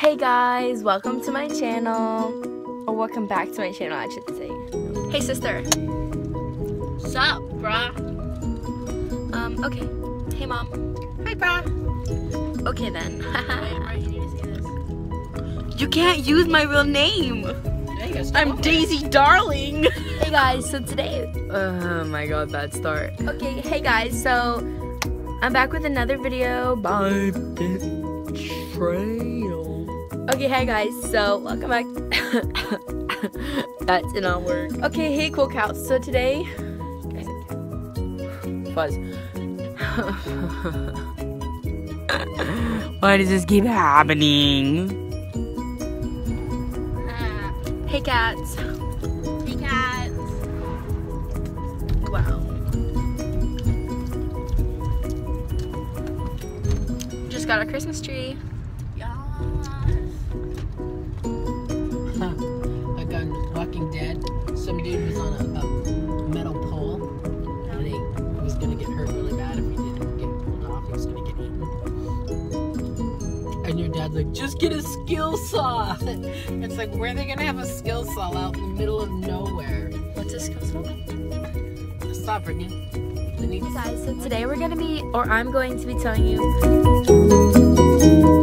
Hey guys, welcome to my channel. Or welcome back to my channel, I should say. Hey sister. Sup, bruh? Okay. Hey mom. Hi, bruh. Okay then. Wait, bruh, you need to see this. You can't use my real name. I'm Daisy Darling. Hey guys, so today, oh my god, bad start. Okay, hey guys, so I'm back with another video by Betrayal. Okay, hey guys, so welcome back. That did not work. Okay, hey cool cows. So today, fuzz. Why does this keep happening? Hey cats. Hey, cats. Wow. Just got a Christmas tree. Like on Walking Dead, some dude was on a metal pole and he was gonna get hurt really bad if he didn't get pulled off. He was gonna get eaten. And your dad's like, just get a skill saw. It's like, where are they gonna have a skill saw out in the middle of nowhere? What's this called? Stop, Brittany. Hey guys, so today I'm going to be telling you